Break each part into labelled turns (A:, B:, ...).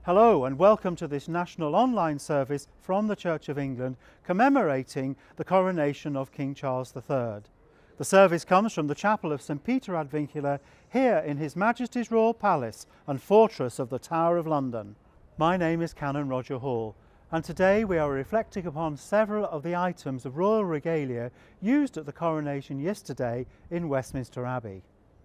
A: Hello and welcome to this national online service from the Church of England commemorating the coronation of King Charles III. The service comes from the chapel of St Peter ad Vincula here in His Majesty's Royal Palace and Fortress of the Tower of London. My name is Canon Roger Hall and today we are reflecting upon several of the items of royal regalia used at the coronation yesterday in Westminster Abbey.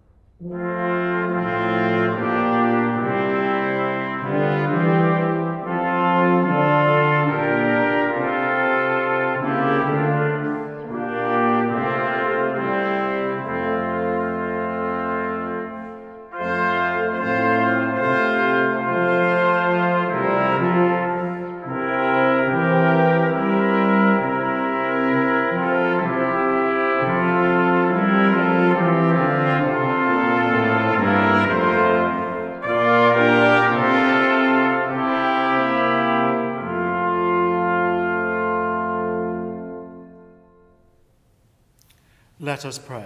A: Let us pray.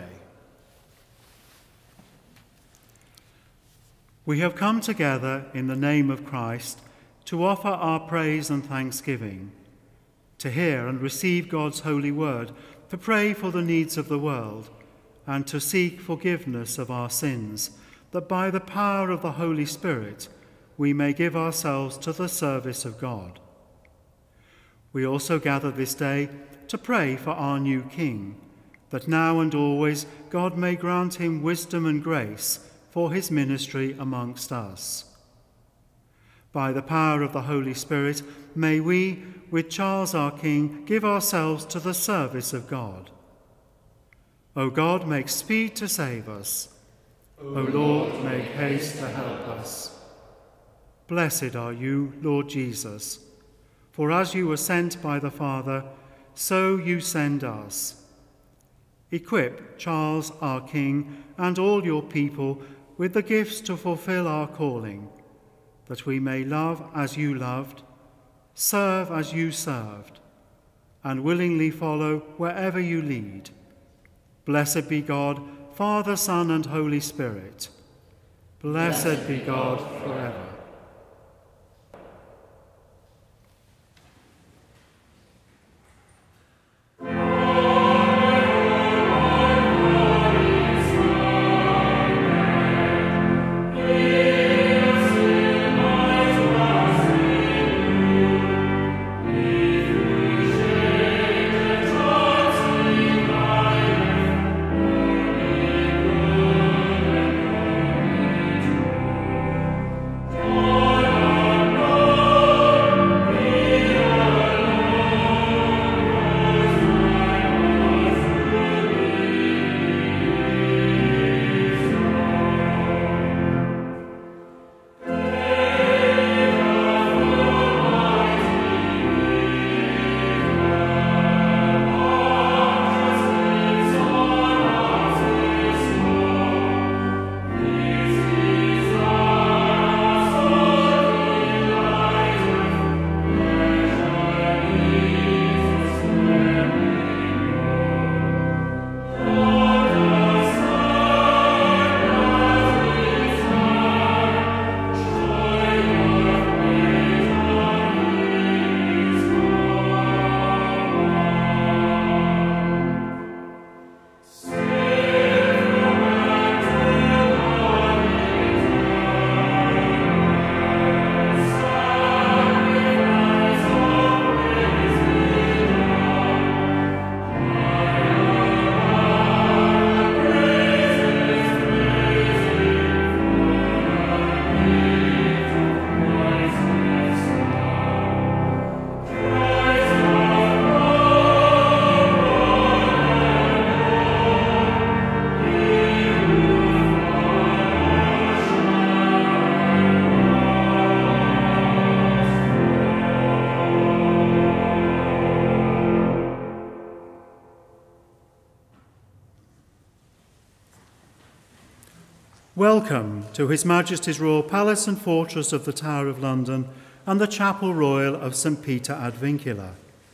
A: We have come together in the name of Christ to offer our praise and thanksgiving, to hear and receive God's holy word, to pray for the needs of the world, and to seek forgiveness of our sins, that by the power of the Holy Spirit we may give ourselves to the service of God. We also gather this day to pray for our new King, that now and always God may grant him wisdom and grace for his ministry amongst us. By the power of the Holy Spirit, may we, with Charles our King, give ourselves to the service of God. O God, make speed to save us. O Lord, make haste to help us. Blessed are you, Lord Jesus, for as you were sent by the Father, so you send us. Equip Charles our King and all your people with the gifts to fulfill our calling, that we may love as you loved, serve as you served, and willingly follow wherever you lead. Blessed be God, Father, Son, and Holy Spirit. Blessed be God forever. Welcome to His Majesty's Royal Palace and Fortress of the Tower of London and the Chapel Royal of St Peter ad Vincula.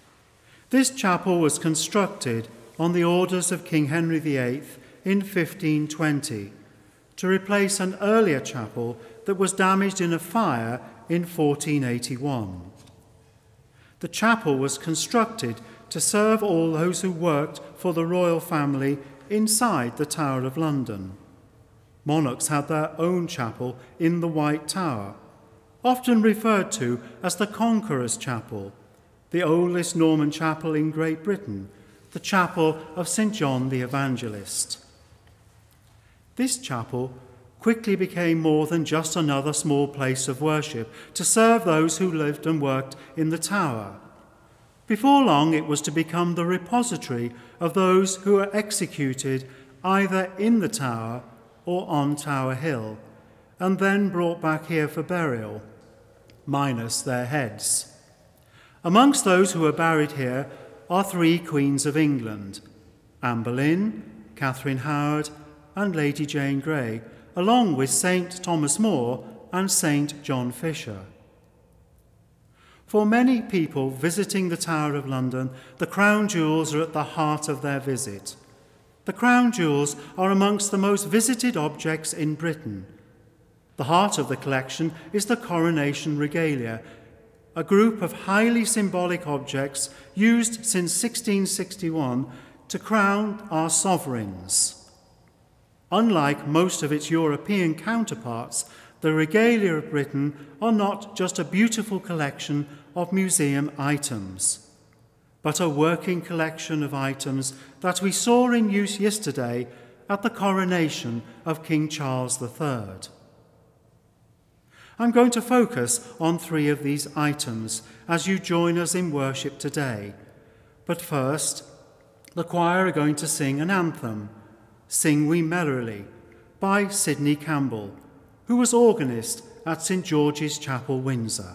A: This chapel was constructed on the orders of King Henry VIII in 1520 to replace an earlier chapel that that was damaged in a fire in 1481. The chapel was constructed to serve all those who worked for the royal family inside the Tower of London. Monarchs had their own chapel in the White Tower, often referred to as the Conqueror's Chapel, the oldest Norman chapel in Great Britain, the chapel of St. John the Evangelist. This chapel quickly became more than just another small place of worship to serve those who lived and worked in the tower. Before long, it was to become the repository of those who were executed either in the tower or on Tower Hill, and then brought back here for burial, minus their heads. Amongst those who are buried here are 3 queens of England, Anne Boleyn, Catherine Howard, and Lady Jane Grey, along with St. Thomas More and St. John Fisher. For many people visiting the Tower of London, the crown jewels are at the heart of their visit. The crown jewels are amongst the most visited objects in Britain. The heart of the collection is the Coronation regalia, a group of highly symbolic objects used since 1661 to crown our sovereigns. Unlike most of its European counterparts, the regalia of Britain are not just a beautiful collection of museum items, but a working collection of items that we saw in use yesterday at the coronation of King Charles III. I'm going to focus on 3 of these items as you join us in worship today. But first, the choir are going to sing an anthem, Sing We Merrily, by Sidney Campbell, who was organist at St. George's Chapel, Windsor.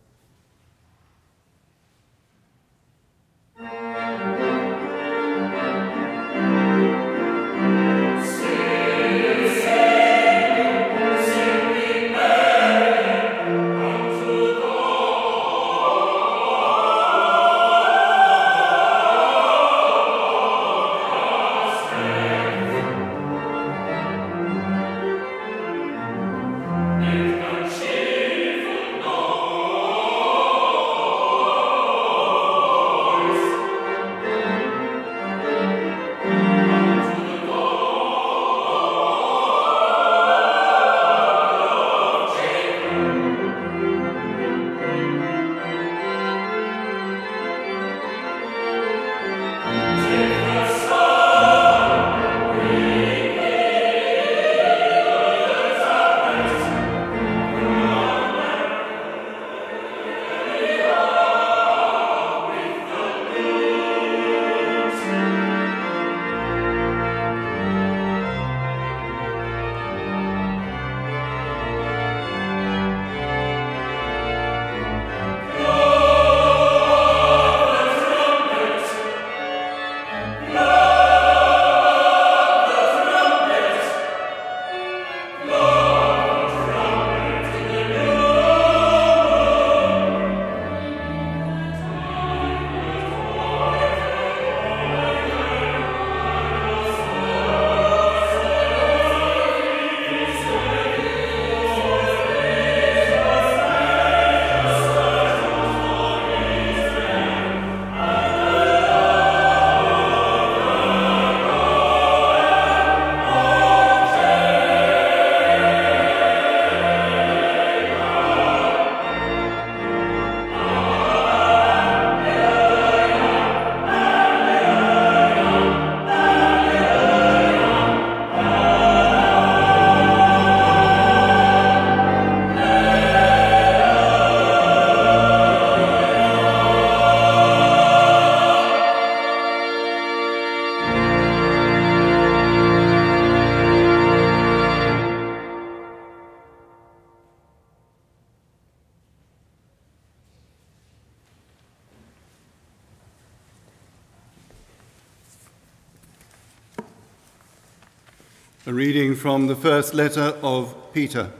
B: A reading from the first letter of Peter.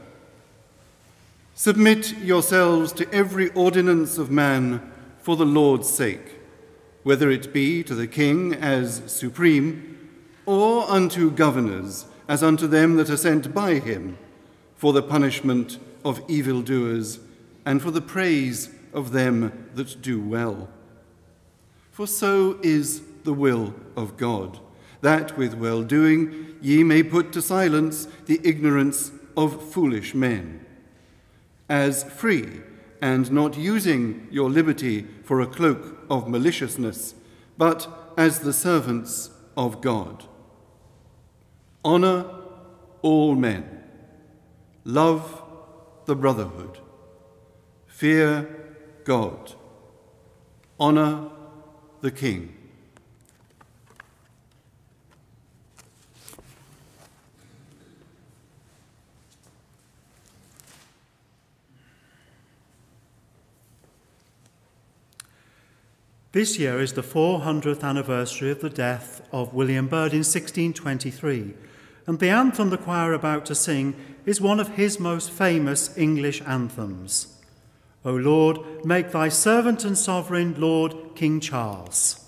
B: Submit yourselves to every ordinance of man for the Lord's sake, whether it be to the king as supreme, or unto governors as unto them that are sent by him, for the punishment of evildoers, and for the praise of them that do well. For so is the will of God, that with well-doing ye may put to silence the ignorance of foolish men, as free and not using your liberty for a cloak of maliciousness, but as the servants of God. Honor all men, love the brotherhood, fear God, honor the King.
A: This year is the 400th anniversary of the death of William Byrd in 1623, and the anthem the choir are about to sing is one of his most famous English anthems. O Lord, make thy servant and sovereign Lord King Charles.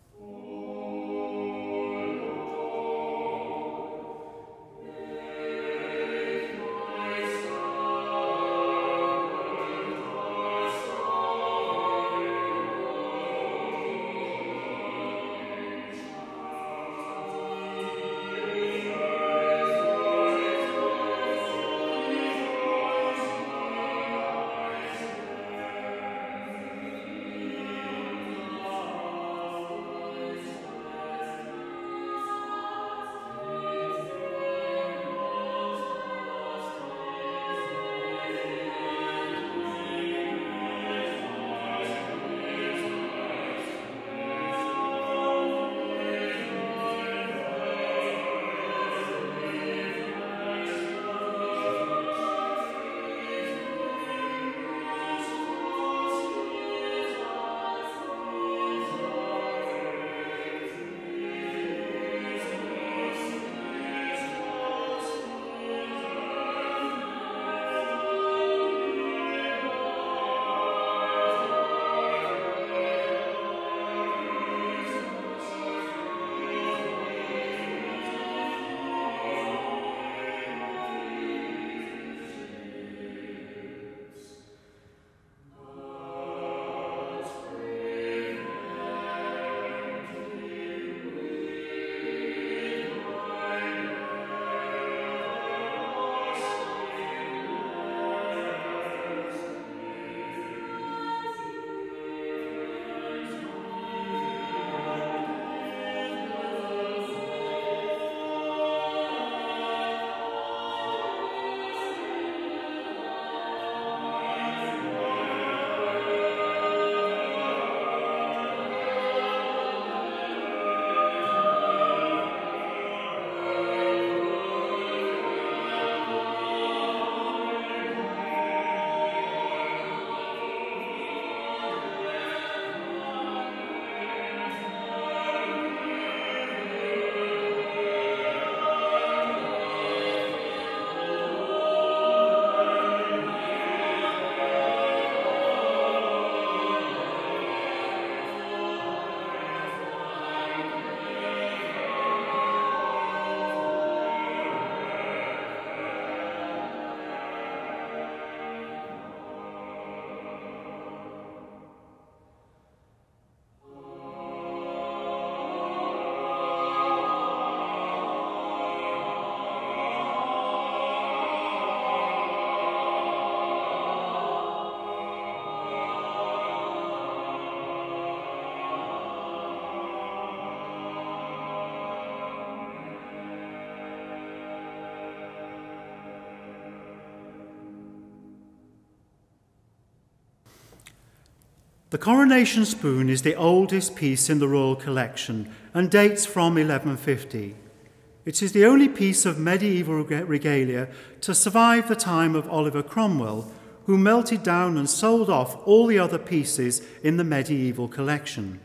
A: The Coronation spoon is the oldest piece in the royal collection and dates from 1150. It is the only piece of medieval regalia to survive the time of Oliver Cromwell, who melted down and sold off all the other pieces in the medieval collection.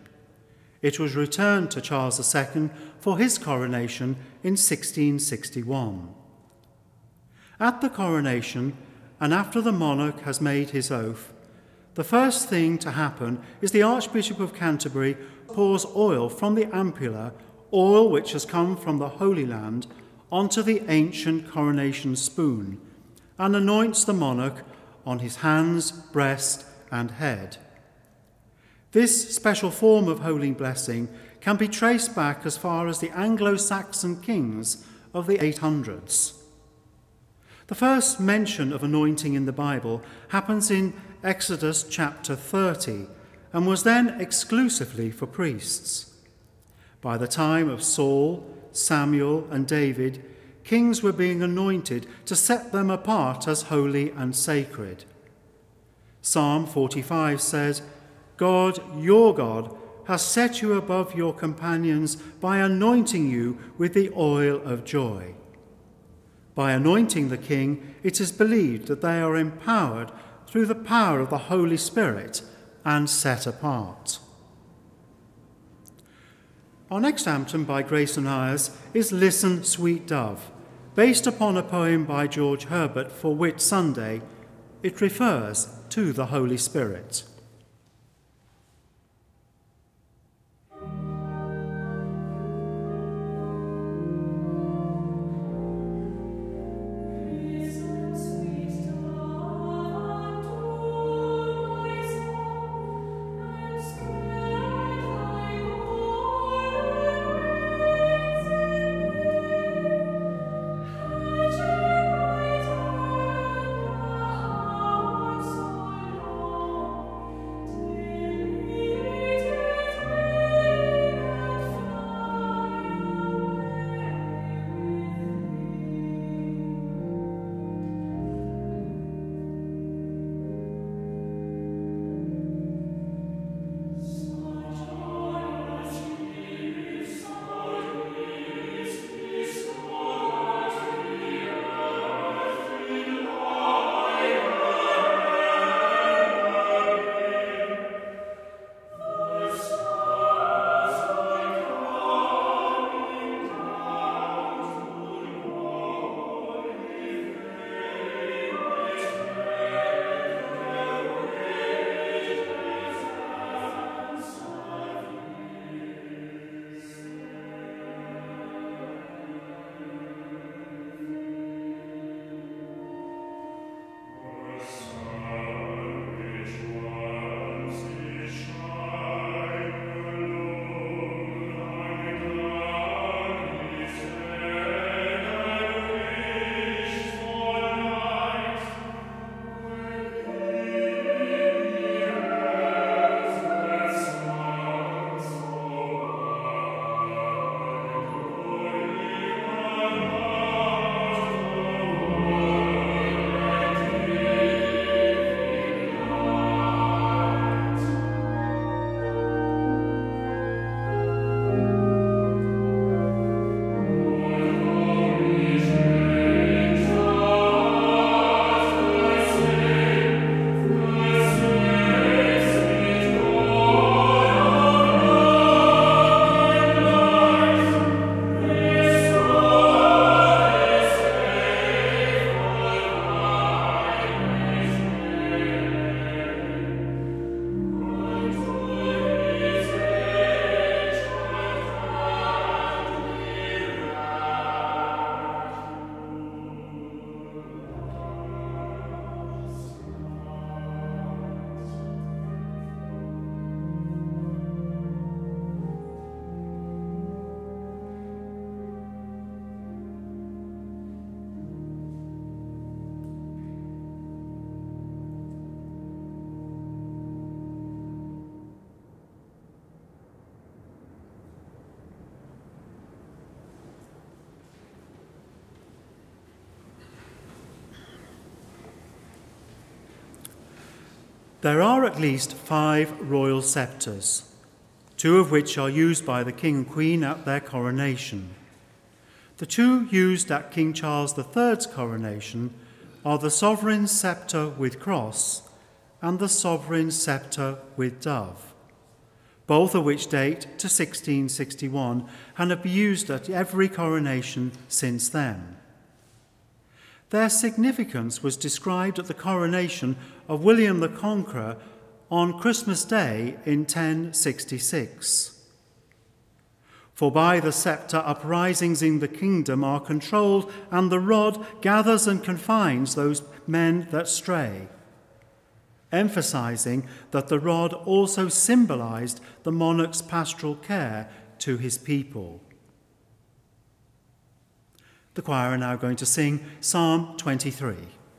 A: It was returned to Charles II for his coronation in 1661. At the coronation, and after the monarch has made his oath, the first thing to happen is the Archbishop of Canterbury pours oil from the ampulla, oil which has come from the Holy Land, onto the ancient coronation spoon, and anoints the monarch on his hands, breast, and head. This special form of holy blessing can be traced back as far as the Anglo-Saxon kings of the 800s. The first mention of anointing in the Bible happens in Exodus chapter 30 and was then exclusively for priests. By the time of Saul, Samuel, and David, kings were being anointed to set them apart as holy and sacred. Psalm 45 says, "God, your God, has set you above your companions by anointing you with the oil of joy." By anointing the king, it is believed that they are empowered through the power of the Holy Spirit and set apart. Our next anthem by Grayson Ayres is "Listen, Sweet Dove," based upon a poem by George Herbert for Whit Sunday. It refers to the Holy Spirit. There are at least 5 royal sceptres, 2 of which are used by the King and Queen at their coronation. The 2 used at King Charles III's coronation are the sovereign sceptre with cross and the sovereign sceptre with dove, both of which date to 1661 and have been used at every coronation since then. Their significance was described at the coronation of William the Conqueror on Christmas Day in 1066. For by the sceptre uprisings in the kingdom are controlled, and the rod gathers and confines those men that stray, emphasizing that the rod also symbolized the monarch's pastoral care to his people. The choir are now going to sing Psalm 23.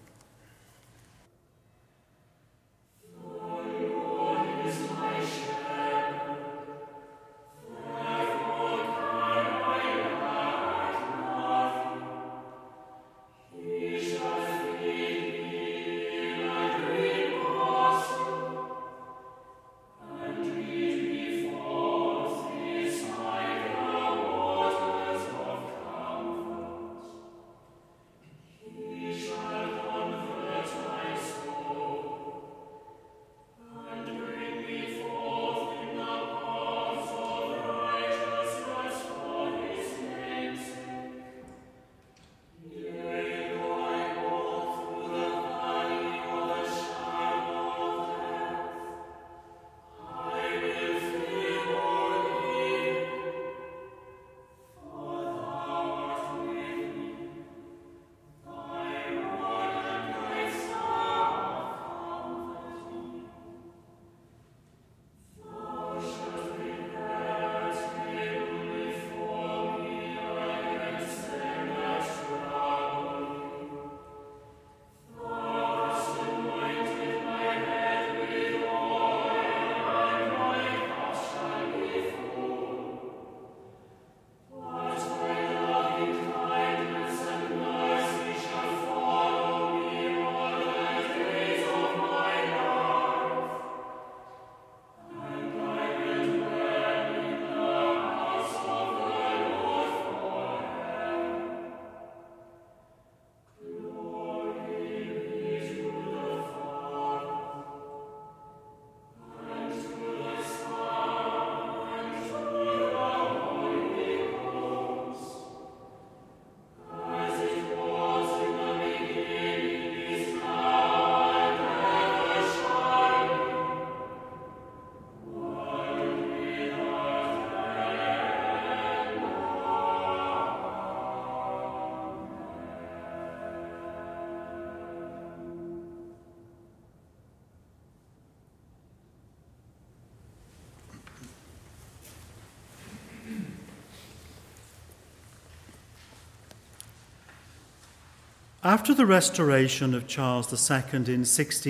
A: After the restoration of Charles II in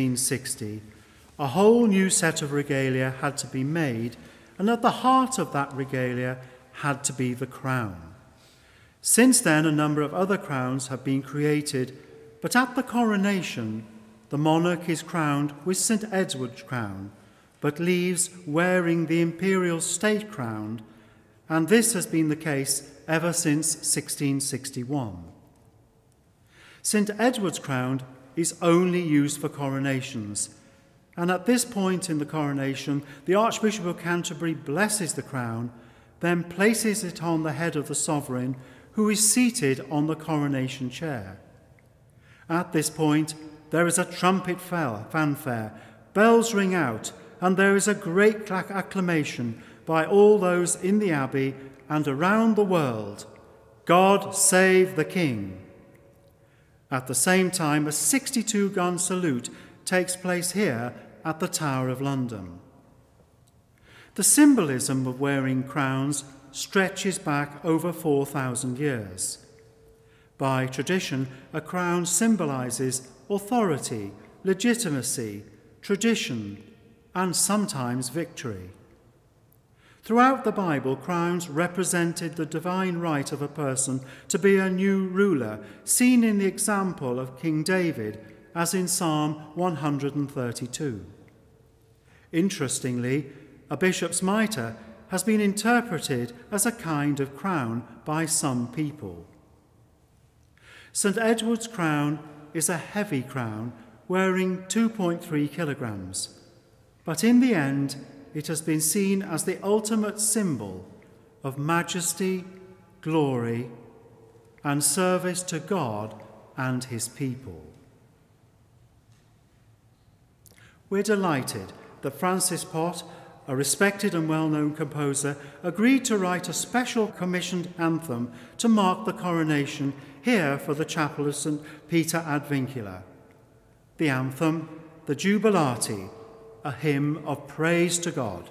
A: 1660, a whole new set of regalia had to be made, and at the heart of that regalia had to be the crown. Since then, a number of other crowns have been created, but at the coronation, the monarch is crowned with St. Edward's crown, but leaves wearing the imperial state crown, and this has been the case ever since 1661. St. Edward's crown is only used for coronations, and at this point in the coronation, the Archbishop of Canterbury blesses the crown, then places it on the head of the sovereign, who is seated on the coronation chair. At this point, there is a trumpet fanfare, bells ring out, and there is a great acclamation by all those in the abbey and around the world, "God save the King." At the same time, a 62-gun salute takes place here at the Tower of London. The symbolism of wearing crowns stretches back over 4,000 years. By tradition, a crown symbolizes authority, legitimacy, tradition, and sometimes victory. Throughout the Bible, crowns represented the divine right of a person to be a new ruler, seen in the example of King David, as in Psalm 132. Interestingly, a bishop's mitre has been interpreted as a kind of crown by some people. St. Edward's crown is a heavy crown weighing 2.3 kilograms, but in the end, it has been seen as the ultimate symbol of majesty, glory, and service to God and his people. We're delighted that Francis Pott a respected and well-known composer, agreed to write a special commissioned anthem to mark the coronation here for the chapel of St. Peter ad Vincula. The anthem, the Jubilati, a hymn of praise to God.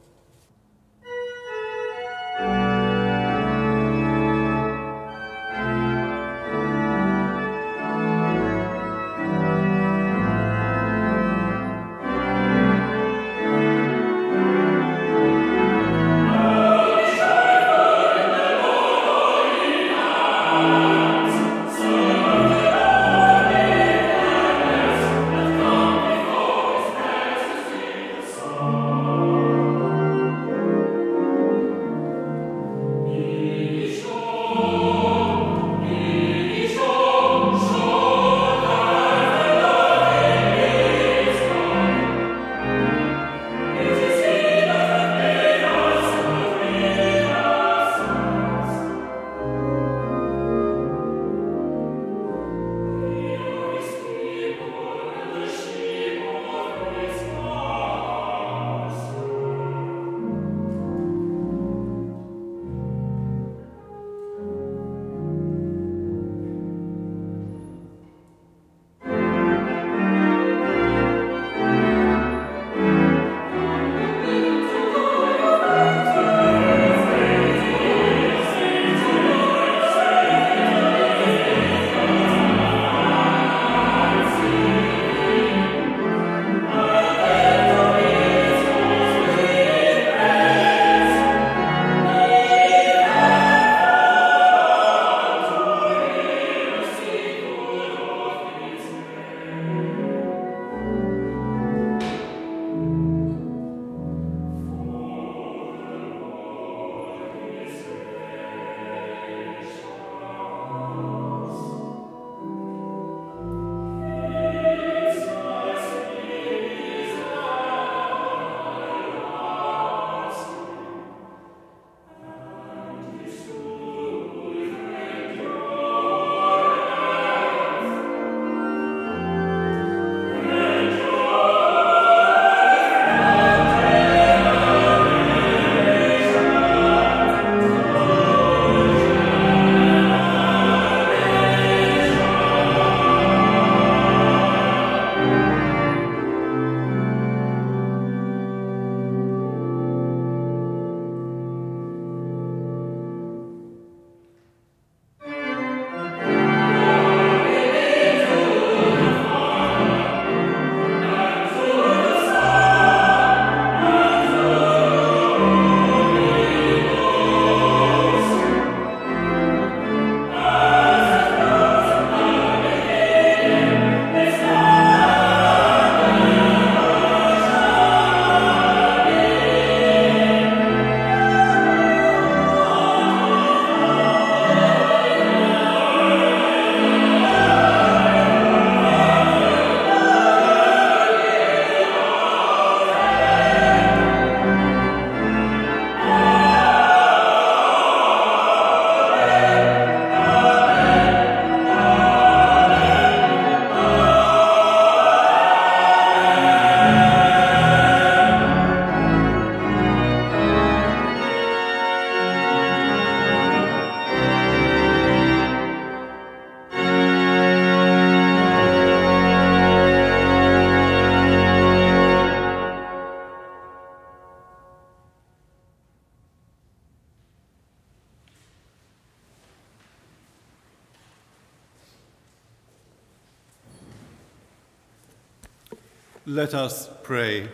B: Let us pray.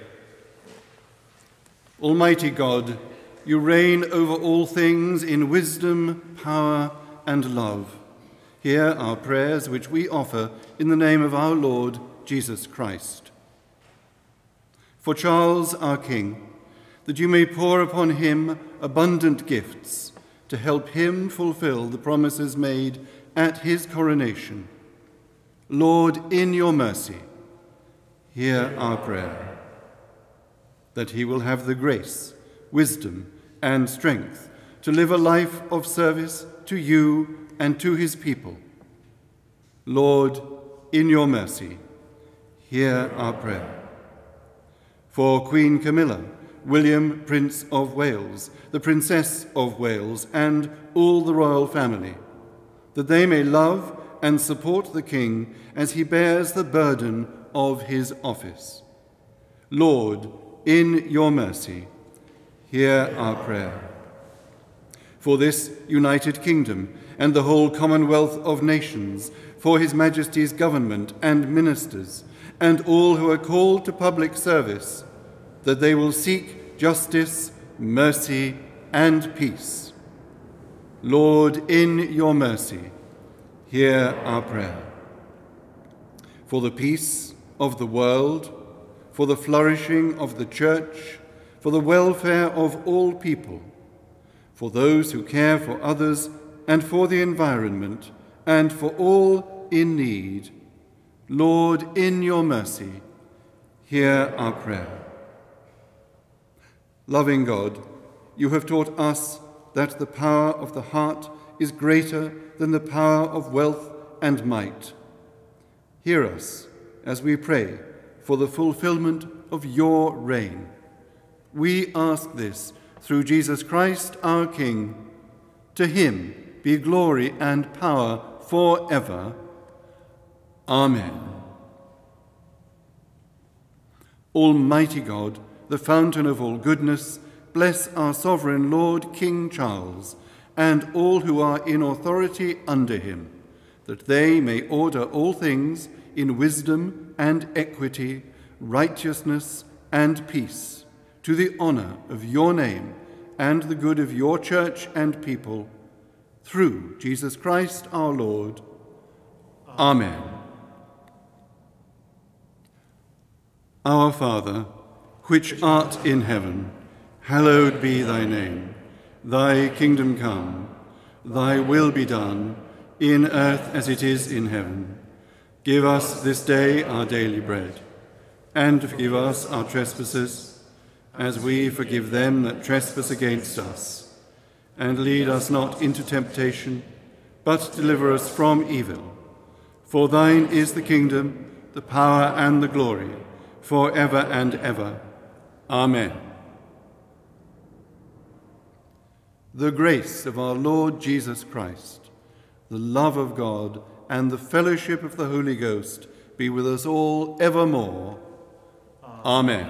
B: Almighty God, you reign over all things in wisdom, power, and love. Hear our prayers which we offer in the name of our Lord Jesus Christ. For Charles, our King, that you may pour upon him abundant gifts to help him fulfill the promises made at his coronation. Lord, in your mercy, hear our prayer, that he will have the grace, wisdom, and strength to live a life of service to you and to his people. Lord, in your mercy, hear our prayer. For Queen Camilla, William, Prince of Wales, the Princess of Wales, and all the royal family, that they may love and support the King as he bears the burden of his office. Lord, in your mercy, hear our prayer. For this united kingdom and the whole commonwealth of nations, for his Majesty's government and ministers, and all who are called to public service, that they will seek justice, mercy, and peace. Lord, in your mercy, hear our prayer. For the peace of the world, for the flourishing of the Church, for the welfare of all people, for those who care for others and for the environment, and for all in need, Lord, in your mercy, hear our prayer. Loving God, you have taught us that the power of the heart is greater than the power of wealth and might. Hear us as we pray for the fulfillment of your reign. We ask this through Jesus Christ, our King. To him be glory and power forever. Amen. Almighty God, the fountain of all goodness, bless our sovereign Lord, King Charles, and all who are in authority under him, that they may order all things in wisdom and equity, righteousness and peace, to the honor of your name and the good of your Church and people, through Jesus Christ our Lord. Amen. Our Father, which art in heaven, hallowed be thy name. Thy kingdom come, thy will be done, in earth as it is in heaven. Give us this day our daily bread, and forgive us our trespasses, as we forgive them that trespass against us. And lead us not into temptation, but deliver us from evil. For thine is the kingdom, the power, and the glory, for ever and ever. Amen. The grace of our Lord Jesus Christ, the love of God, and the fellowship of the Holy Ghost be with us all evermore. Amen.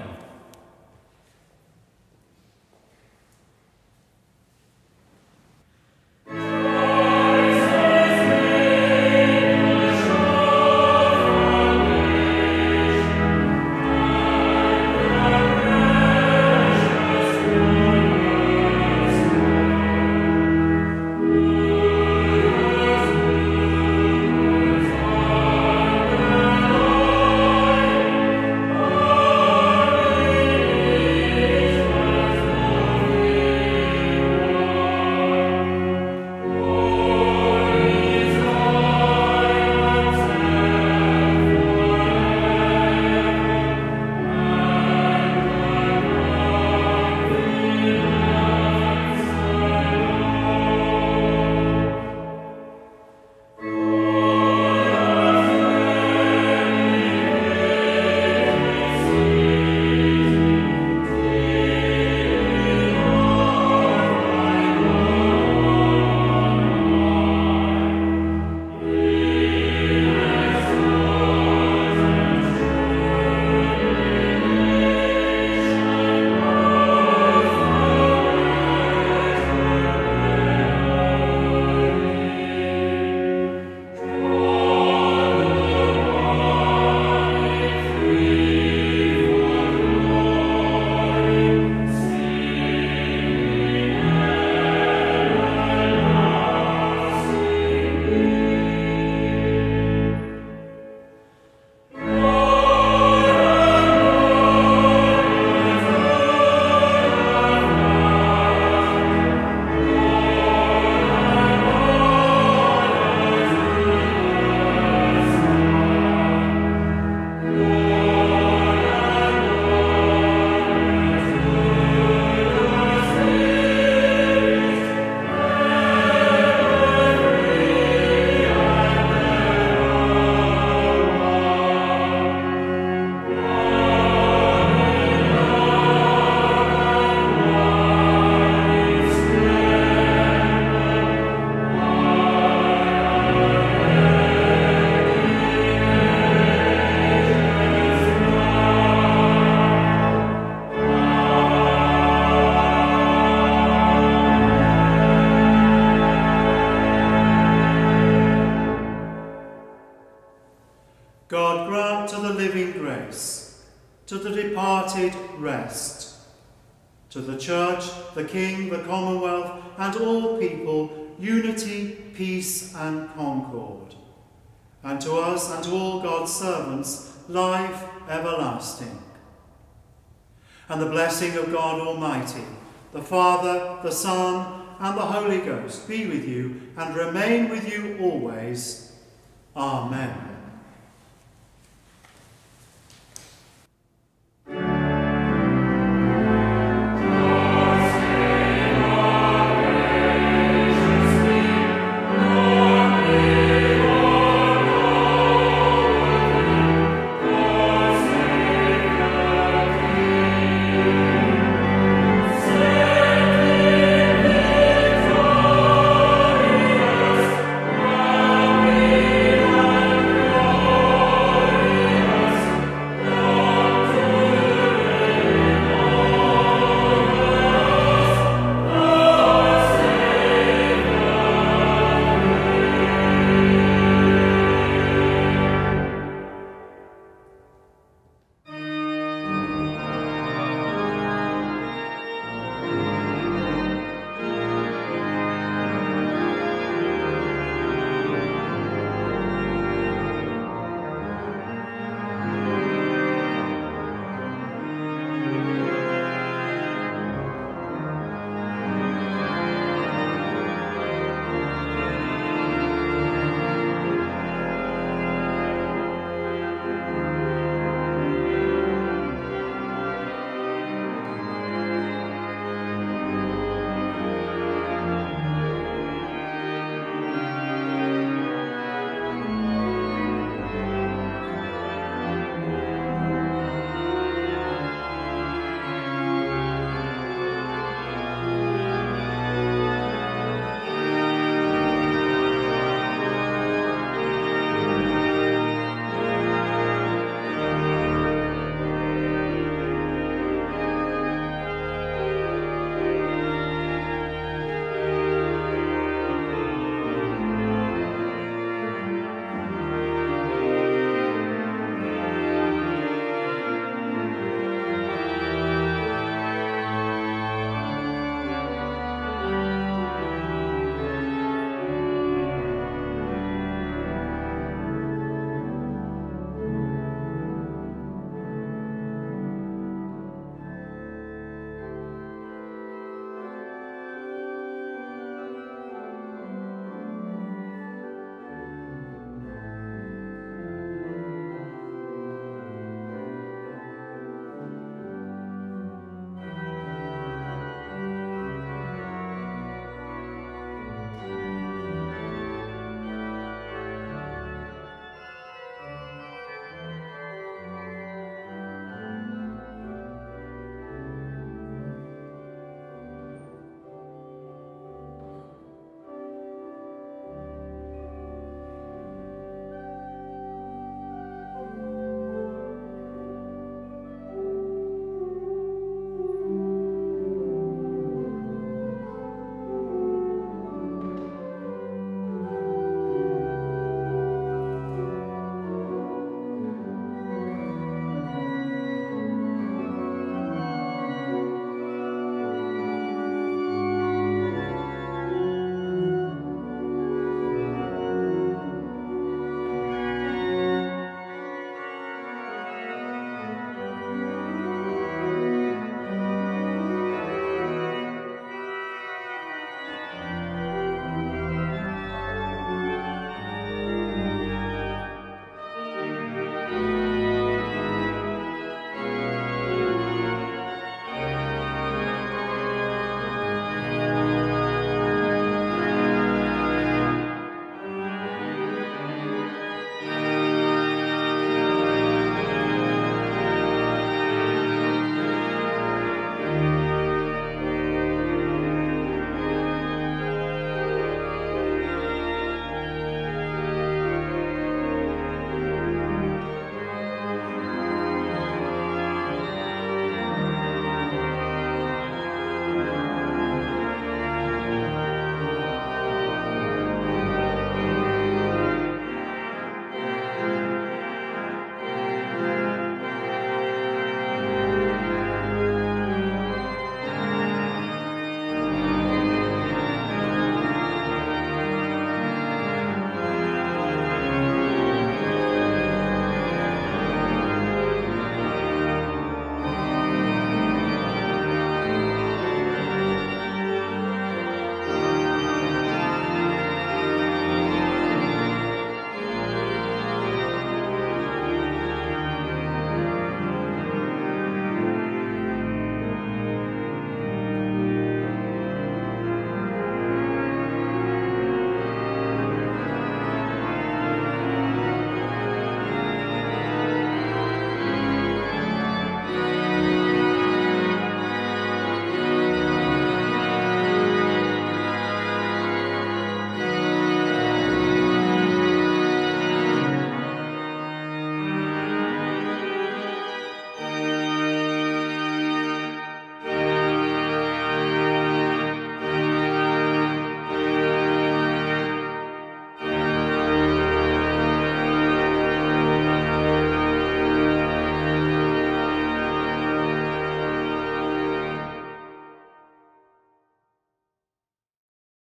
A: grace, to the departed rest, to the Church, the King, the Commonwealth, and all people, unity, peace and concord, and to us and to all God's servants, life everlasting. And the blessing of God Almighty, the Father, the Son, and the Holy Ghost be with you and remain with you always. Amen.